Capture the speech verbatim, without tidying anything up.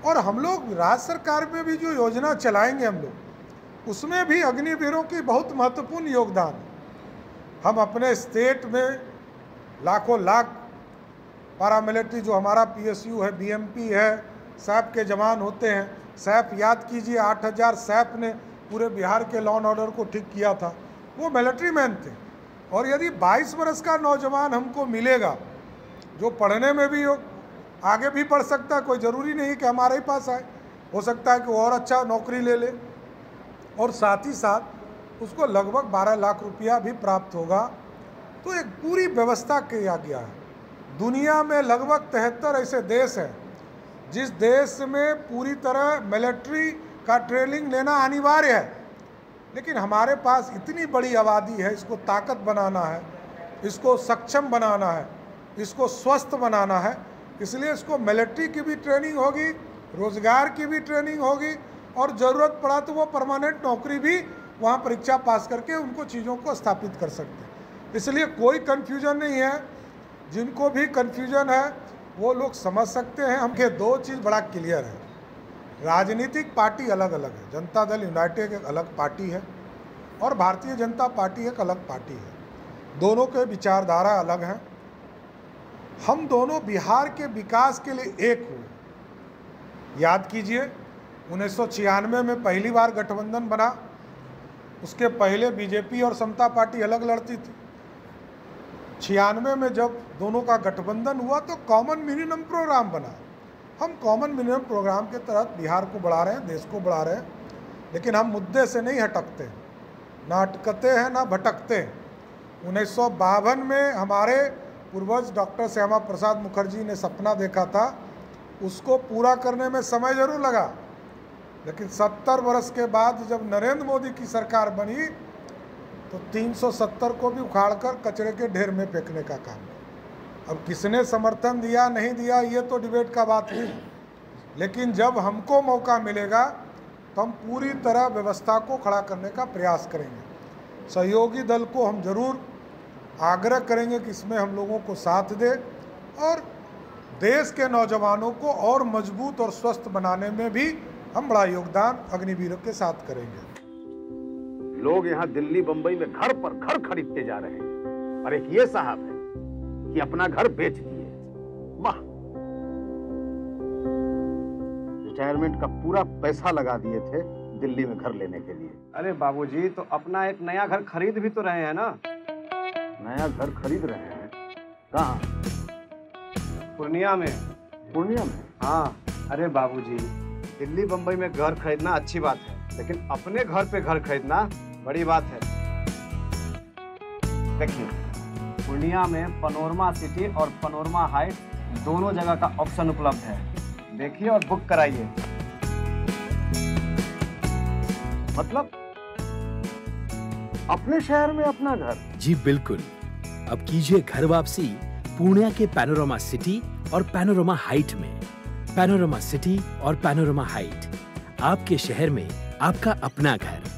और हम लोग राज्य सरकार में भी जो योजना चलाएंगे हम लोग, उसमें भी अग्निवीरों की बहुत महत्वपूर्ण योगदान है। हम अपने स्टेट में लाखों लाख पैरामिलिट्री जो हमारा पीएसयू है, बीएमपी है, सैप के जवान होते हैं। सैप याद कीजिए, आठ हज़ार सैप ने पूरे बिहार के लॉ एंड ऑर्डर को ठीक किया था, वो मिलिट्री मैन थे। और यदि बाईस वर्ष का नौजवान हमको मिलेगा जो पढ़ने में भी आगे भी बढ़ सकता है, कोई ज़रूरी नहीं कि हमारे ही पास आए, हो सकता है कि और अच्छा नौकरी ले ले, और साथ ही साथ उसको लगभग बारह लाख रुपया भी प्राप्त होगा। तो एक पूरी व्यवस्था किया गया है। दुनिया में लगभग तिहत्तर ऐसे देश हैं जिस देश में पूरी तरह मिलिट्री का ट्रेनिंग लेना अनिवार्य है, लेकिन हमारे पास इतनी बड़ी आबादी है, इसको ताकत बनाना है, इसको सक्षम बनाना है, इसको स्वस्थ बनाना है, इसलिए इसको मिलिट्री की भी ट्रेनिंग होगी, रोज़गार की भी ट्रेनिंग होगी, और ज़रूरत पड़ा तो वो परमानेंट नौकरी भी वहाँ परीक्षा पास करके उनको चीज़ों को स्थापित कर सकते हैं। इसलिए कोई कन्फ्यूजन नहीं है। जिनको भी कन्फ्यूजन है वो लोग समझ सकते हैं। हमके दो चीज़ बड़ा क्लियर है, राजनीतिक पार्टी अलग अलग है। जनता दल यूनाइटेड एक अलग पार्टी है और भारतीय जनता पार्टी एक अलग पार्टी है। दोनों के विचारधारा अलग हैं। हम दोनों बिहार के विकास के लिए एक हुए। याद कीजिए, उन्नीस सौ छियानवे में पहली बार गठबंधन बना, उसके पहले बीजेपी और समता पार्टी अलग लड़ती थी। छियानवे में जब दोनों का गठबंधन हुआ तो कॉमन मिनिमम प्रोग्राम बना। हम कॉमन मिनिमम प्रोग्राम के तहत बिहार को बढ़ा रहे हैं, देश को बढ़ा रहे हैं, लेकिन हम मुद्दे से नहीं हटकते, ना अटकते हैं ना भटकते हैं। उन्नीस सौ बावन में हमारे पूर्वज डॉक्टर श्यामा प्रसाद मुखर्जी ने सपना देखा था, उसको पूरा करने में समय जरूर लगा, लेकिन सत्तर वर्ष के बाद जब नरेंद्र मोदी की सरकार बनी तो तीन सौ सत्तर को भी उखाड़कर कचरे के ढेर में फेंकने का काम। अब किसने समर्थन दिया नहीं दिया ये तो डिबेट का बात नहीं, लेकिन जब हमको मौका मिलेगा तो हम पूरी तरह व्यवस्था को खड़ा करने का प्रयास करेंगे। सहयोगी दल को हम जरूर आग्रह करेंगे कि इसमें हम लोगों को साथ दे और देश के नौजवानों को और मजबूत और स्वस्थ बनाने में भी हम बड़ा योगदान अग्निवीरों के साथ करेंगे। लोग यहाँ दिल्ली बंबई में घर पर घर खरीदते जा रहे हैं, और एक ये साहब है कि अपना घर बेच दिए। वाह, रिटायरमेंट का पूरा पैसा लगा दिए थे दिल्ली में घर लेने के लिए। अरे बाबूजी, तो अपना एक नया घर खरीद भी तो रहे हैं ना। नया घर खरीद रहे हैं? कहाँ? पूर्णिया में। पूर्णिया में? हाँ। अरे बाबूजी, दिल्ली बंबई में घर खरीदना अच्छी बात है, लेकिन अपने घर पे घर खरीदना बड़ी बात है। देखिए, पूर्णिया में पनोरमा सिटी और पनोरमा हाइट दोनों जगह का ऑप्शन उपलब्ध है। देखिए और बुक कराइए। मतलब अपने शहर में अपना घर? जी बिल्कुल। अब कीजिए घर वापसी पूर्णिया के पैनोरमा सिटी और पैनोरमा हाइट में। पैनोरमा सिटी और पैनोरमा हाइट, आपके शहर में आपका अपना घर।